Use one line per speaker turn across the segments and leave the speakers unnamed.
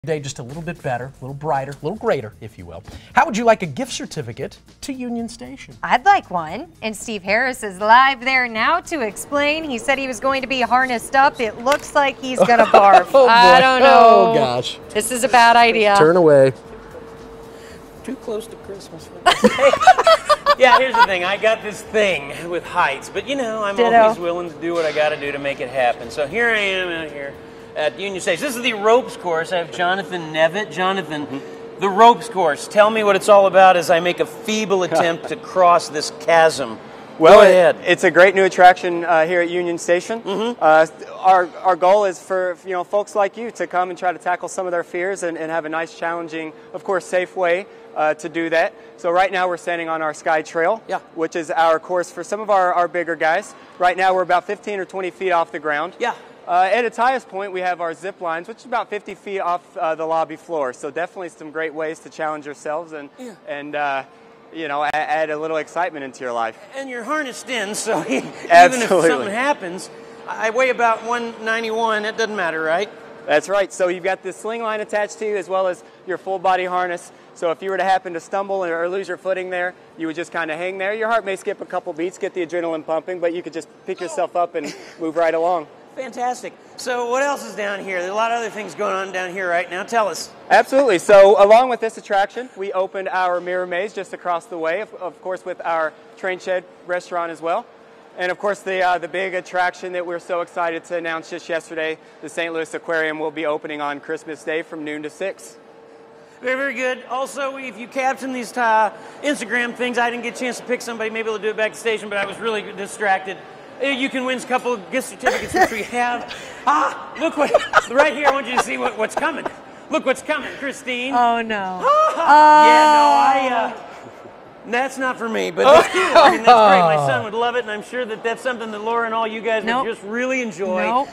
Day just a little bit better, a little brighter, a little greater, if you will. How would you like a gift certificate to Union Station?
I'd like one. And Steve Harris is live there now to explain. He said he was going to be harnessed up. It looks like he's going to barf.
Oh,
I don't know.
Oh, gosh.
This is a bad idea.
Turn away.
Too close to Christmas. Yeah, here's the thing. I got this thing with heights, but you know, I'm always willing to do what I got to do to make it happen. So here I am out here at Union Station. This is the ropes course. I have Jonathan Nevitt. Jonathan, the ropes course. Tell me what it's all about as I make a feeble attempt to cross this chasm.
Well,
Go ahead.
It's a great new attraction here at Union Station. Our goal is for folks like you to come and try to tackle some of their fears and have a nice, challenging, of course, safe way to do that. So right now we're standing on our Sky Trail, which is our course for some of our bigger guys. Right now we're about 15 or 20 feet off the ground.
Yeah.
At its highest point, we have our zip lines, which is about 50 feet off the lobby floor. So definitely some great ways to challenge yourselves and add a little excitement into your life.
And you're harnessed in, so even
Absolutely.
if something happens, I weigh about 191. That doesn't matter, right?
That's right. So you've got this sling line attached to you as well as your full body harness. So if you were to happen to stumble or lose your footing there, you would just kind of hang there. Your heart may skip a couple beats, get the adrenaline pumping, but you could just pick yourself up and move right along.
Fantastic. So what else is down here? There's a lot of other things going on down here right now. Tell us.
Absolutely. So along with this attraction, we opened our Mirror Maze just across the way, of course with our Train Shed restaurant as well. And of course the big attraction that we're so excited to announce just yesterday, the St. Louis Aquarium will be opening on Christmas Day from noon to 6.
Very, very good. Also, if you caption these Instagram things, I didn't get a chance to pick somebody. Maybe they'll do it back at the station, but I was really distracted. You can win a couple of gift certificates which we have. Look what, right here, I want you to see what's coming. Look what's coming, Christine.
Oh, no.
Yeah, no, that's not for me, but that's cute. I mean, that's great. My son would love it, and I'm sure that that's something that Laura and all you guys would just really enjoy.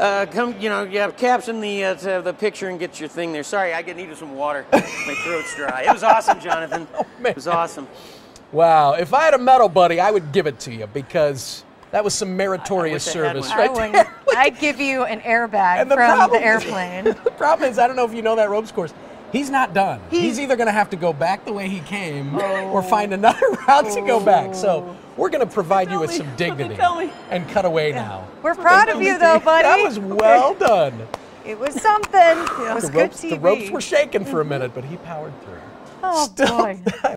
Caption the picture and get your thing there. Sorry, I needed some water. My throat's dry. It was awesome, Jonathan. It was awesome.
Wow. If I had a medal, buddy, I would give it to you because that was some meritorious service right there.
I'd give you an airbag from the airplane.
The problem is, I don't know if you know that ropes course. He's not done. He's either going to have to go back the way he came or find another route to go back. So we're going to provide you with some dignity and cut away now.
We're proud of you, though, buddy.
That was well done.
It was something. It was good TV.
The ropes were shaking for a minute, but he powered through.
Oh, boy.